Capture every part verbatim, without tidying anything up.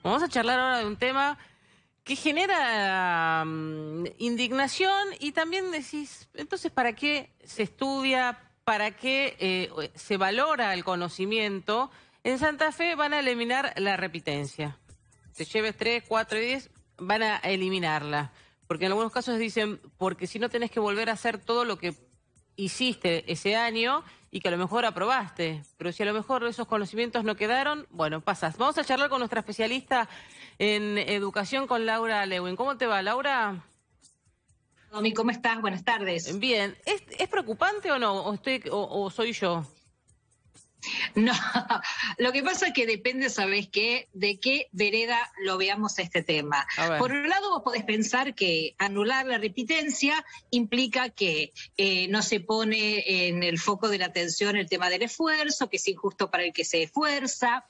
Vamos a charlar ahora de un tema que genera um, indignación y también decís, entonces, ¿para qué se estudia? ¿Para qué eh, se valora el conocimiento? En Santa Fe van a eliminar la repitencia. Te lleves tres, cuatro y diez, van a eliminarla. Porque en algunos casos dicen, porque si no tenés que volver a hacer todo lo que hiciste ese año y que a lo mejor aprobaste, pero si a lo mejor esos conocimientos no quedaron, bueno, pasas. Vamos a charlar con nuestra especialista en educación, con Laura Lewin. ¿Cómo te va, Laura? Domi, ¿cómo estás? Buenas tardes. Bien. ¿Es, es preocupante o no? ¿O, estoy, o, o soy yo? No, lo que pasa es que depende, ¿sabés qué? De qué vereda lo veamos este tema. Por un lado, vos podés pensar que anular la repitencia implica que eh, no se pone en el foco de la atención el tema del esfuerzo, que es injusto para el que se esfuerza.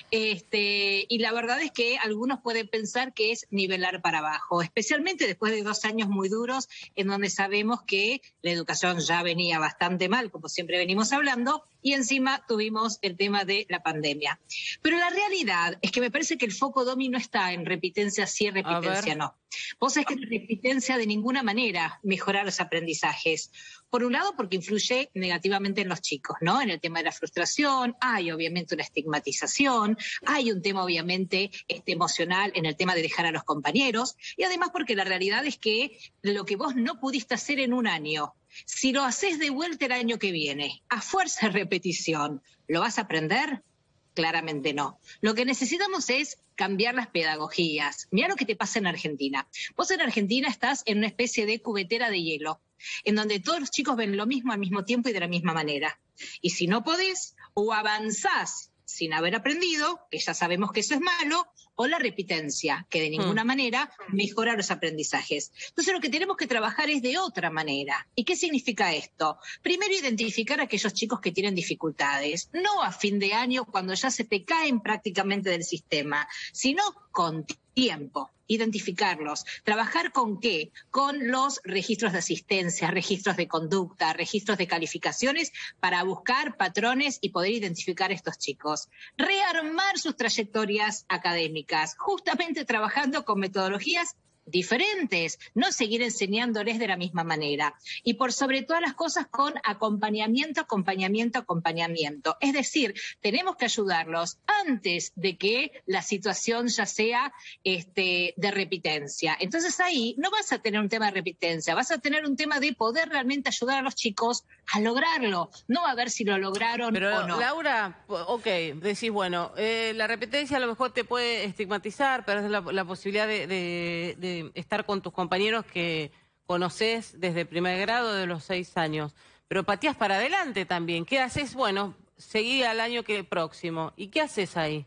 Este, y la verdad es que algunos pueden pensar que es nivelar para abajo, especialmente después de dos años muy duros en donde sabemos que la educación ya venía bastante mal, como siempre venimos hablando, y encima tuvimos el tema de la pandemia. Pero la realidad es que me parece que el foco, Domi, no está en repitencia sí, repitencia no. Vos sabés que la repitencia de ninguna manera mejora los aprendizajes. Por un lado, porque influye negativamente en los chicos, ¿no? En el tema de la frustración, hay obviamente una estigmatización, hay un tema obviamente este, emocional en el tema de dejar a los compañeros, y además porque la realidad es que lo que vos no pudiste hacer en un año, si lo haces de vuelta el año que viene, a fuerza de repetición, ¿lo vas a aprender? Claramente no. Lo que necesitamos es cambiar las pedagogías. Mirá lo que te pasa en Argentina. Vos en Argentina estás en una especie de cubetera de hielo, en donde todos los chicos ven lo mismo al mismo tiempo y de la misma manera. Y si no podés, o avanzás sin haber aprendido, que ya sabemos que eso es malo, o la repitencia, que de ninguna mm. manera mejora los aprendizajes. Entonces lo que tenemos que trabajar es de otra manera. ¿Y qué significa esto? Primero, identificar a aquellos chicos que tienen dificultades, no a fin de año cuando ya se te caen prácticamente del sistema, sino con tiempo. Identificarlos. ¿Trabajar con qué? Con los registros de asistencia, registros de conducta, registros de calificaciones para buscar patrones y poder identificar a estos chicos. Rearmar sus trayectorias académicas, justamente trabajando con metodologías diferentes, no seguir enseñándoles de la misma manera. Y por sobre todas las cosas con acompañamiento, acompañamiento, acompañamiento. Es decir, tenemos que ayudarlos antes de que la situación ya sea este, de repitencia. Entonces ahí no vas a tener un tema de repitencia, vas a tener un tema de poder realmente ayudar a los chicos a lograrlo, no a ver si lo lograron Pero, o no. Laura, ok, decís, bueno, eh, la repitencia a lo mejor te puede estigmatizar, pero es la, la posibilidad de, de, de estar con tus compañeros que conocés desde primer grado de los seis años. Pero pateás para adelante también. ¿Qué haces? Bueno, seguí al año que próximo. ¿Y qué haces ahí?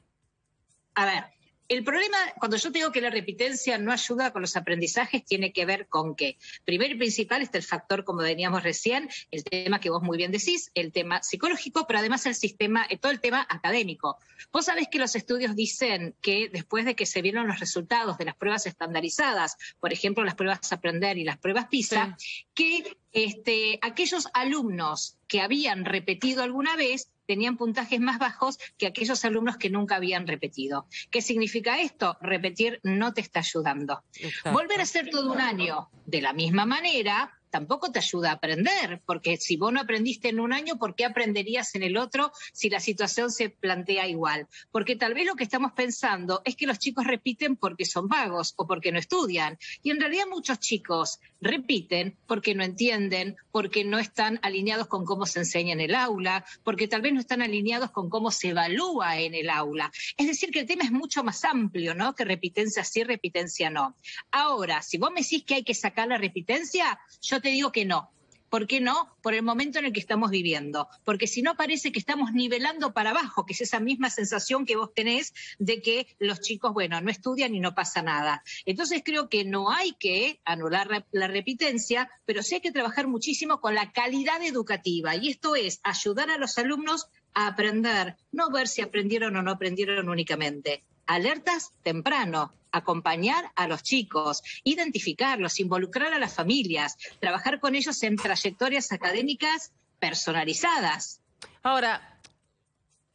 A ver, el problema, cuando yo te digo que la repitencia no ayuda con los aprendizajes, tiene que ver con que, primero y principal, está el factor, como veníamos recién, el tema que vos muy bien decís, el tema psicológico, pero además el sistema, todo el tema académico. Vos sabés que los estudios dicen que después de que se vieron los resultados de las pruebas estandarizadas, por ejemplo, las pruebas Aprender y las pruebas PISA, sí. que este, aquellos alumnos que habían repetido alguna vez tenían puntajes más bajos que aquellos alumnos que nunca habían repetido. ¿Qué significa esto? Repetir no te está ayudando. Exacto. Volver a hacer todo un año de la misma manera tampoco te ayuda a aprender, porque si vos no aprendiste en un año, ¿por qué aprenderías en el otro si la situación se plantea igual? Porque tal vez lo que estamos pensando es que los chicos repiten porque son vagos o porque no estudian. Y en realidad muchos chicos repiten porque no entienden, porque no están alineados con cómo se enseña en el aula, porque tal vez no están alineados con cómo se evalúa en el aula. Es decir, que el tema es mucho más amplio, ¿no? Que repitencia sí, repitencia no. Ahora, si vos me decís que hay que sacar la repitencia, yo te digo que no. ¿Por qué no? Por el momento en el que estamos viviendo. Porque si no parece que estamos nivelando para abajo, que es esa misma sensación que vos tenés de que los chicos, bueno, no estudian y no pasa nada. Entonces creo que no hay que anular la repitencia, pero sí hay que trabajar muchísimo con la calidad educativa. Y esto es ayudar a los alumnos a aprender, no ver si aprendieron o no aprendieron únicamente. Alertas temprano, acompañar a los chicos, identificarlos, involucrar a las familias, trabajar con ellos en trayectorias académicas personalizadas. Ahora,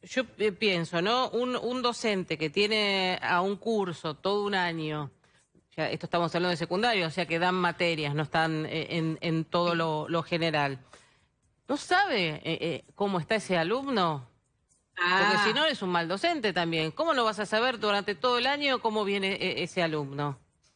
yo pienso, ¿no? Un, un docente que tiene a un curso todo un año, ya esto estamos hablando de secundario, o sea que dan materias, no están en, en todo lo, lo general. ¿No sabe eh, eh, cómo está ese alumno? Ah. Porque si no es un mal docente también. ¿Cómo no vas a saber durante todo el año cómo viene eh, ese alumno?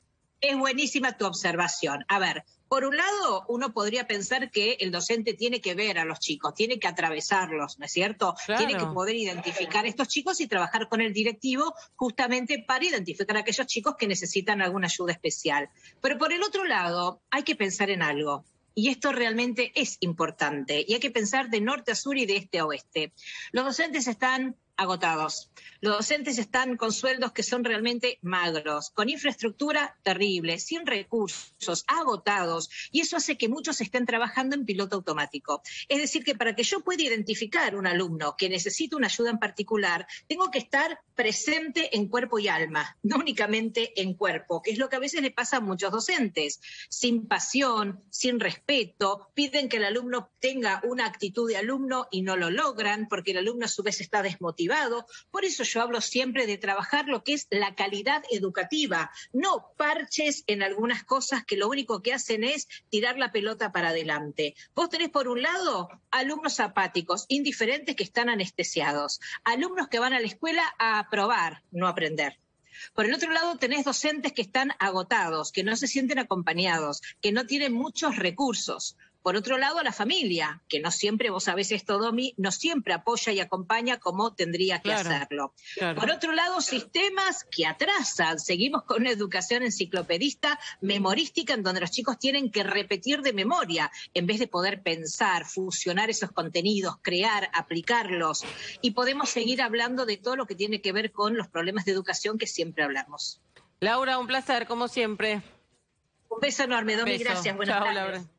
Es buenísima tu observación. A ver, por un lado, uno podría pensar que el docente tiene que ver a los chicos, tiene que atravesarlos, ¿no es cierto? Claro. Tiene que poder identificar a estos chicos y trabajar con el directivo justamente para identificar a aquellos chicos que necesitan alguna ayuda especial. Pero por el otro lado, hay que pensar en algo. Y esto realmente es importante. Y hay que pensar de norte a sur y de este a oeste. Los docentes están agotados. Los docentes están con sueldos que son realmente magros, con infraestructura terrible, sin recursos, agotados, y eso hace que muchos estén trabajando en piloto automático. Es decir, que para que yo pueda identificar un alumno que necesita una ayuda en particular, tengo que estar presente en cuerpo y alma, no únicamente en cuerpo, que es lo que a veces le pasa a muchos docentes, sin pasión, sin respeto, piden que el alumno tenga una actitud de alumno y no lo logran, porque el alumno a su vez está desmotivado. Por eso yo hablo siempre de trabajar lo que es la calidad educativa, no parches en algunas cosas que lo único que hacen es tirar la pelota para adelante. Vos tenés por un lado alumnos apáticos, indiferentes que están anestesiados, alumnos que van a la escuela a aprobar, no a aprender. Por el otro lado tenés docentes que están agotados, que no se sienten acompañados, que no tienen muchos recursos. Por otro lado, a la familia, que no siempre, vos sabés esto, Domi, no siempre apoya y acompaña como tendría que claro, hacerlo. Claro. Por otro lado, sistemas que atrasan. Seguimos con una educación enciclopedista, memorística, en donde los chicos tienen que repetir de memoria, en vez de poder pensar, fusionar esos contenidos, crear, aplicarlos. Y podemos seguir hablando de todo lo que tiene que ver con los problemas de educación que siempre hablamos. Laura, un placer, como siempre. Un beso enorme, Domi, beso. Gracias. Buenas Chao, tardes. Laura.